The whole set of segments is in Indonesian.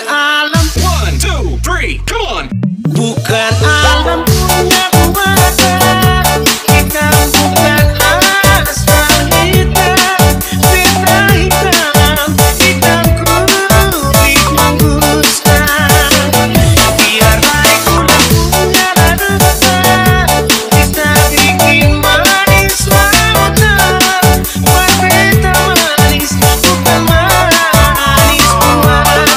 alam. 1, 2, 3, come on. Bukan alam punya buatan. Kita bukan asal hitam. Beta hitam, hitam kulit mengguskan. Biar baik ulang punya larutan. Kita bikin manis lautan. Buat beta manis, bukan manis buatan.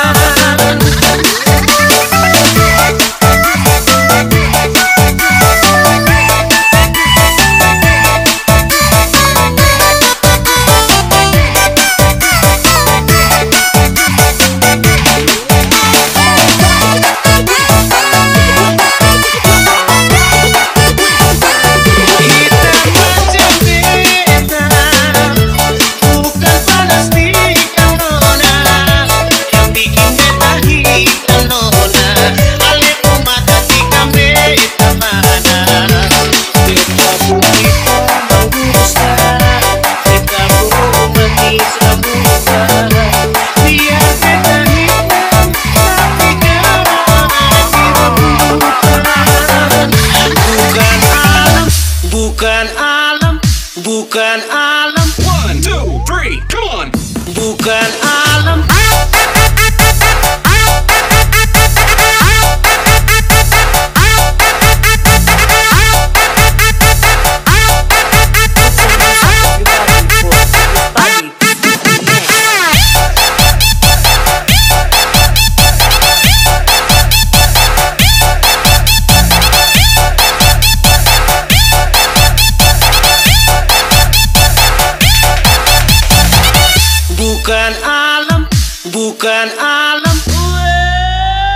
Bukan alam, bukan alam. 1, 2, 3, come on. Bukan alam. Bukan alam, bukan alam.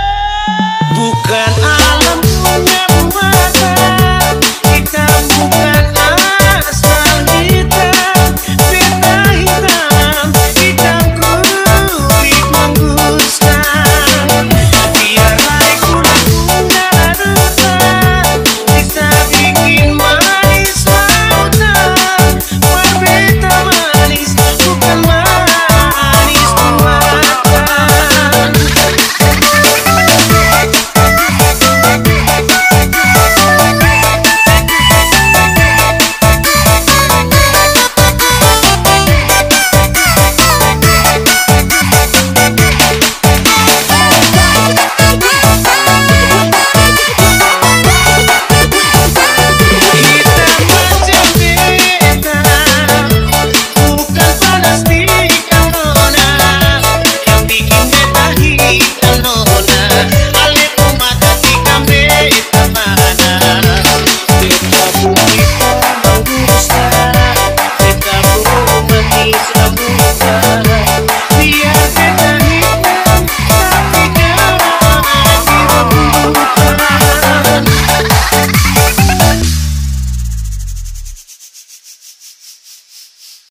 Bukan alam punya buatan. Kita bukan